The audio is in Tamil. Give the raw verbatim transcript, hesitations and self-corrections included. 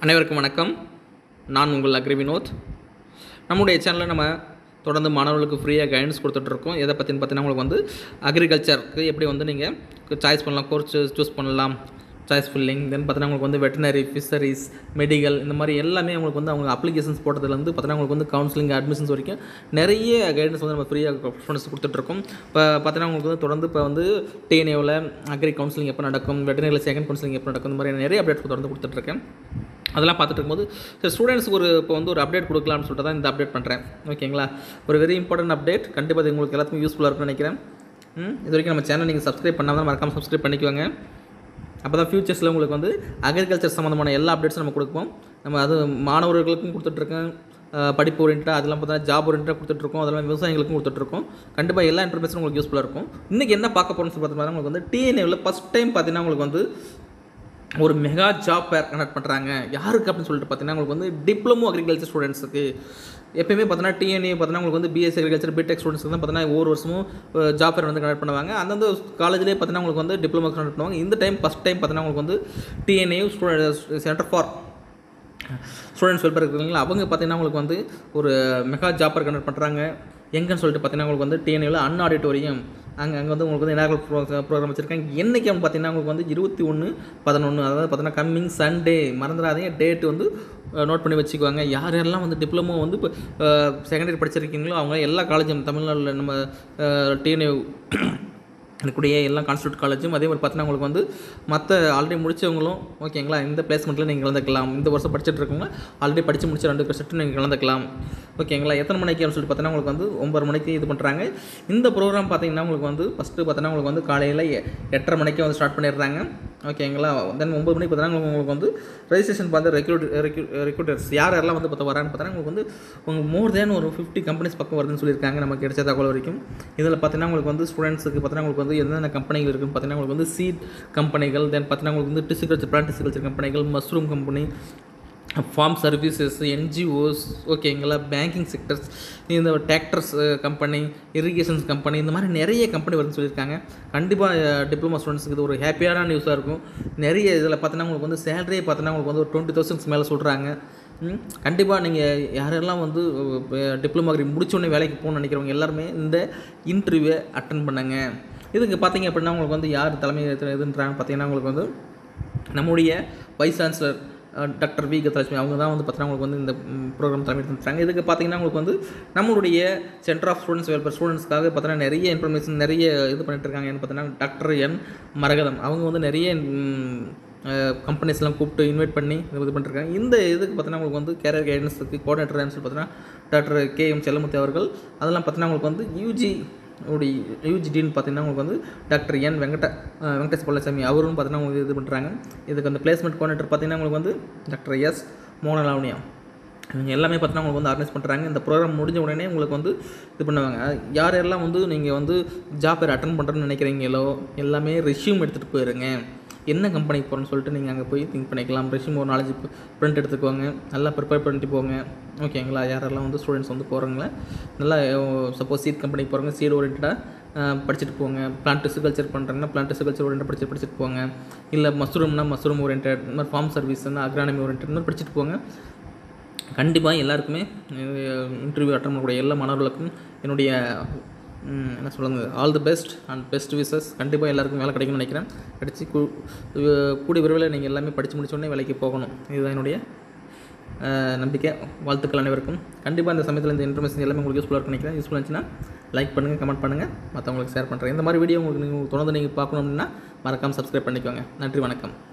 அனைவருக்கும் வணக்கம். நான் உங்கள் அக்ரி வினோத். நம்முடைய சேனலில் நம்ம தொடர்ந்து மாணவர்களுக்கு ஃப்ரீயாக கைடன்ஸ் கொடுத்துட்ருக்கோம். எதை பற்றின்னு பார்த்தீங்கன்னா, உங்களுக்கு வந்து அக்ரிகல்ச்சருக்கு எப்படி வந்து நீங்கள் சாய்ஸ் பண்ணலாம், கோர்ஸ் சூஸ் பண்ணலாம், சாய்ஸ் ஃபில்லிங், தென் பார்த்தீங்கன்னா உங்களுக்கு வந்து வெட்டினரி, ஃபிஷரிஸ், மெடிக்கல், இந்த மாதிரி எல்லாமே உங்களுக்கு வந்து அவங்க அப்ளிகேஷன்ஸ் போட்டதுலேருந்து பார்த்தீங்கன்னா உங்களுக்கு வந்து கவுன்சிலிங், அட்மிஷன்ஸ் வரைக்கும் நிறைய கைடன்ஸ் வந்து நம்ம ஃப்ரீயாக ஸ்டூடெண்ட்ஸ் கொடுத்துட்ருக்கோம். இப்போ பார்த்தீங்கன்னா உங்களுக்கு வந்து தொடர்ந்து இப்போ வந்து டிஎன்ஏவில் அக்ரி கவுன்சிலிங் எப்போ நடக்கும், வெட்டினரியில் செகண்ட் கவுன்சிலிங் எப்போ நடக்கும், இந்த மாதிரி நிறைய அப்டேட்ஸ் தொடர்ந்து கொடுத்துட்ருக்கேன். அதெல்லாம் பார்த்துட்டு இருக்கும்போது சரி, ஸ்டூடெண்ட்ஸுக்கு ஒரு இப்போ வந்து ஒரு அப்டேட் கொடுக்கலாம்னு சொல்லிட்டு தான் இந்த அப்டேட் பண்ணுறேன். ஓகேங்களா, ஒரு வெரி இம்பார்ட்டன்ட் அப்டேட். கண்டிப்பாக இது உங்களுக்கு எல்லாத்துக்கும் யூஸ்ஃபுல்லாக இருக்கும்னு நினைக்கிறேன். இது வரைக்கும் நம்ம சேனல் நீங்கள் சப்ஸ்கிரைப் பண்ணாமல் மறக்காமல் சப்ஸ்கிரைப் பண்ணிக்குவாங்க. அப்போ தான் ஃபியூச்சர்ஸில் உங்களுக்கு வந்து அக்ரிகல்ச்சர் சம்மந்தமான எல்லா அப்டேட்ஸும் நம்ம கொடுப்போம். நம்ம அது மாணவர்களுக்கும் கொடுத்துட்ருக்கோம், படிப்பு ஓரியன்ட்டாக, அதெல்லாம் பார்த்தீங்கன்னா ஜாப் ஓரியன்ட்டாக கொடுத்துட்ருக்கோம், அதெல்லாம் விவசாயிகளுக்கும் கொடுத்துட்ருக்கோம். கண்டிப்பாக எல்லா இன்ஃபர்மேஷனும் உங்களுக்கு யூஸ்ஃபுல்லாக இருக்கும். இன்றைக்கி என்ன பார்க்க போகிறோம்னு சொல்லி பார்த்தீங்கன்னா, உங்களுக்கு வந்து டிஎன்ஏவில் ஃபஸ்ட் டைம் பார்த்தீங்கன்னா உங்களுக்கு வந்து ஒரு மெகா ஜாப் ஃபேர் கண்டக்ட் பண்ணுறாங்க. யாருக்கு அப்படின்னு சொல்லிட்டு பார்த்தீங்கன்னா, உங்களுக்கு வந்து டிப்ளமோ அக்ரிகல்ச்சர் ஸ்டூடெண்ட்ஸுக்கு. எப்பயுமே பார்த்தீங்கன்னா டிஎன்ஏ பார்த்தீங்கன்னா உங்களுக்கு வந்து பிஎஸ்சி அக்ரிகல்ச்சர், பிடெக் ஸ்டூடெண்ட்ஸ்க்கு தான் பார்த்தீங்கன்னா ஒவ்வொரு வருஷமும் ஜாப் ஃபேர் வந்து கண்டக்ட் பண்ணுவாங்க. அந்தந்த காலேஜ்லேயே பார்த்தீங்கன்னா உங்களுக்கு வந்து டிப்ளமோ கண்டக்ட் பண்ணுவாங்க. இந்த டைம் ஃபஸ்ட் டைம் பார்த்தீங்கன்னா உங்களுக்கு வந்து TNA student center for students welfare இருக்குங்களா, அவங்க பார்த்தீங்கன்னா உங்களுக்கு வந்து ஒரு மெகா ஜாப் ஃபேர் கண்டக்ட் பண்ணுறாங்க. எங்கன்னு சொல்லிட்டு பார்த்தீங்கன்னா உங்களுக்கு வந்து டிஎன்ஏவில் அன் ஆடிட்டோரியம், அங்கே அங்கே வந்து உங்களுக்கு வந்து இனாகரல் ப்ரோ ப்ரோக்ராம் வச்சுருக்காங்க. என்றைக்கு அவங்க பார்த்தீங்கன்னா உங்களுக்கு வந்து இருபத்தி ஒன்று பதினொன்று, அதாவது பார்த்தீங்கன்னா கம்மிங் சண்டே. மறந்துடாதீங்க, டேட்டு வந்து நோட் பண்ணி வச்சுக்குவாங்க. யார் யாரெல்லாம் வந்து டிப்ளமோ வந்து இப்போ செகண்டரி படிச்சிருக்கீங்களோ அவங்க எல்லா காலேஜும் தமிழ்நாட்டில் நம்ம டிஎன்ஏ இருக்கக்கூடிய எல்லா கான்ஸ்டியூட் காலேஜும், அதே மாதிரி பார்த்தீங்கன்னா உங்களுக்கு வந்து மற்ற ஆல்ரெடி முடித்தவங்களும் ஓகேங்களா, இந்த பிளேஸ்மெண்ட்டில் நீங்கள் கலந்துக்கலாம். இந்த வருஷம் படிச்சுட்டு இருக்கவங்க ஆல்ரெடி படித்து முடிச்ச ரெண்டு வருஷத்துக்கு நீங்கள் கலந்துக்கலாம். ஓகேங்களா, எத்தனை மணிக்கு அப்படின்னு சொல்லிட்டு பார்த்தீங்கன்னா உங்களுக்கு வந்து ஒம்பது மணிக்கு இது பண்ணுறாங்க. இந்த ப்ரோக்ராம் பார்த்தீங்கன்னா உங்களுக்கு வந்து ஃபஸ்ட்டு பார்த்தீங்கன்னா உங்களுக்கு வந்து காலையில் எட்டரை மணிக்கு வந்து ஸ்டார்ட் பண்ணிடுறாங்க. ஓகேங்களா, தென் ஒம்பது மணிக்கு பார்த்தீங்கன்னா உங்களுக்கு வந்து ரெஜிஸ்ட்ரேஷன் பார்த்து ரெக்ரூட் ரெக்ரூட்டர்ஸ் யார் யாரெல்லாம் வந்து பார்த்தா வரான்னு பார்த்தீங்கன்னா உங்களுக்கு வந்து உங்களுக்கு மோர் தேன் ஒரு ஃபிஃப்டி கம்பெனிஸ் பக்கம் வருதுன்னு சொல்லியிருக்காங்க நமக்கு கிடைச்ச தகவல் வரைக்கும். இதில் பார்த்தீங்கன்னா உங்களுக்கு வந்து ஸ்டூடெண்ட்ஸுக்கு பார்த்தீங்கன்னா உங்களுக்கு வந்து என்னென்ன கம்பெனிகள் இருக்குன்னு பார்த்தீங்கன்னா உங்களுக்கு வந்து சீட் கம்பெனிகள், தென் பார்த்தீங்கன்னா உங்களுக்கு வந்து டிசிகல்ச்சர் பிளான்ட் டிசிகல்ச்சர் கம்பெனிகள், mushroom company, farm services, NGOs, ஓகேங்களா, பேங்கிங் செக்டர்ஸ், இந்த டிராக்டர்ஸ் கம்பெனி, இரிகேஷன்ஸ் கம்பெனி, இந்த மாதிரி நிறைய கம்பெனி வருதுன்னு சொல்லியிருக்காங்க. கண்டிப்பாக டிப்ளமோ ஸ்டூடெண்ட்ஸுக்கு இது ஒரு ஹாப்பியான நியூஸாக இருக்கும். நிறைய இதில் பார்த்தீங்கன்னா உங்களுக்கு வந்து சேலரியே பார்த்தீங்கன்னா உங்களுக்கு வந்து ஒரு டுவெண்ட்டி தௌசண்ட்ஸ் மேலே சொல்கிறாங்க. கண்டிப்பாக நீங்கள் யாரெல்லாம் வந்து டிப்ளமோ அக்ரி முடிச்சோடனே வேலைக்கு போகணும்னு நினைக்கிறவங்க எல்லாருமே இந்த இன்டர்வியூவை அட்டன் பண்ணுங்க. இதுக்கு பார்த்தீங்க அப்படின்னா உங்களுக்கு வந்து யார் தலைமை எதுன்றாங்க பார்த்தீங்கன்னா உங்களுக்கு வந்து நம்முடைய vice chancellor doctor V Kathalakshmi, அவங்க தான் வந்து பார்த்தீங்கன்னா உங்களுக்கு வந்து இந்த ப்ரோக்ராம் தலைமை தந்துட்டாங்க. இதுக்கு பார்த்தீங்கன்னா உங்களுக்கு வந்து நம்மளுடைய சென்டர் ஆஃப் ஸ்டூடெண்ட்ஸ் வெல்ஃபேர் ஸ்டூடெண்ட்ஸ்க்காக பார்த்தீங்கன்னா நிறைய இன்ஃபர்மேஷன் நிறைய இது பண்ணிட்டு இருக்காங்க. என்ன பார்த்தீங்கன்னா டாக்டர் என் மரகதம், அவங்க வந்து நிறைய கம்பெனிஸ்லாம் கூப்பிட்டு இன்வைட் பண்ணி இது பண்ணிருக்காங்க. இந்த இதுக்கு பார்த்தீங்கன்னா உங்களுக்கு வந்து கேரியர் கைடன்ஸுக்கு கோஆர்டினேட்டர் சொல்லி பார்த்தீங்கன்னா டாக்டர் கே எம் செல்லமுத்தி அவர்கள். அதெல்லாம் பார்த்தீங்கன்னா உங்களுக்கு வந்து யூஜி உடைய யூஜிடின்னு பார்த்தீங்கன்னா உங்களுக்கு வந்து டாக்டர் என் வெங்கட வெங்கடேஷ் பழனிசாமி அவரும் பார்த்தீங்கன்னா உங்களுக்கு இது பண்ணுறாங்க. இதுக்கு அந்த பிளேஸ்மெண்ட் கோஆர்டினேட்டர் பார்த்தீங்கன்னா உங்களுக்கு வந்து டாக்டர் எஸ் மோனலாவணியா, இவங்க எல்லாமே பார்த்தீங்கன்னா உங்களுக்கு வந்து ஆர்கனைஸ் பண்ணுறாங்க. இந்த ப்ரோக்ராம் முடிஞ்ச உடனே உங்களுக்கு வந்து இது பண்ணுவாங்க. யார் யாரெல்லாம் வந்து நீங்கள் வந்து ஜாப் ஃபேர் அட்டன் பண்ணுறேன்னு நினைக்கிறீங்களோ எல்லாமே ரெஸ்யூம் எடுத்துகிட்டு போயிருங்க. என்ன கம்பெனிக்கு போகிறேன்னு சொல்லிட்டு நீங்கள் அங்கே போய் திங்க் பண்ணிக்கலாம். ரெஸ்யூம் ஒரு நாலேஜ் ப்ரிண்ட் எடுத்துக்கோங்க, நல்லா ப்ரிப்பேர் பண்ணிட்டு போங்க. ஓகேங்களா, யாரெல்லாம் வந்து ஸ்டூடெண்ட்ஸ் வந்து போகிறாங்களே நல்லா சப்போஸ் சீட் கம்பெனிக்கு போகிறாங்க, சீட் ஓரியன்டாக படிச்சுட்டு போங்க. பிளான்ட் டிசிகல்ச்சர் பண்ணுறாங்கன்னா பிளான்ட் டிசிகல்ச்சர் ஓரியன்டாக படிச்சு படிச்சுட்டு போங்க. இல்லை மஷ்ரூம்னா மஷ்ரூம் ஓரியன்ட், இந்த மாதிரி ஃபார்ம் சர்வீஸ்னா அக்ரானமி ஓரியன்ட், இந்த மாதிரி படிச்சுட்டு போங்க. கண்டிப்பாக எல்லாருக்குமே இன்டர்வியூ அட்டன் பண்ணக்கூடிய எல்லா மாணவர்களுக்கும் என்னுடைய என்ன சொல்லுங்க, all the best and best wishes. கண்டிப்பாக எல்லாருக்கும் வேலை கிடைக்கும்னு நினைக்கிறேன். கிடச்சி கூ கூடிய விரைவில் நீங்கள் எல்லாமே படித்து முடிச்சோடனே வேலைக்கு போகணும். இதுதான் என்னுடைய நம்பிக்கை. வாழ்த்துக்கள் அனைவருக்கும். கண்டிப்பாக இந்த சமயத்தில் இந்த இன்ஃபர்மேஷன் எல்லாமே உங்களுக்கு யூஸ்ஃபுல்லாக இருக்குன்னு நினைக்கிறேன். யூஸ்ஃபுல்லாக இருந்துச்சுன்னா லைக் பண்ணுங்கள், கமெண்ட் பண்ணுங்கள், மற்றவங்களுக்கு ஷேர் பண்ணுறேன். இந்த மாதிரி வீடியோ உங்களுக்கு நீங்கள் தொடர்ந்து நீங்கள் பார்க்கணும் அப்படின்னா மறக்காமல் சப்ஸ்கிரைப் பண்ணிக்கோங்க. நன்றி, வணக்கம்.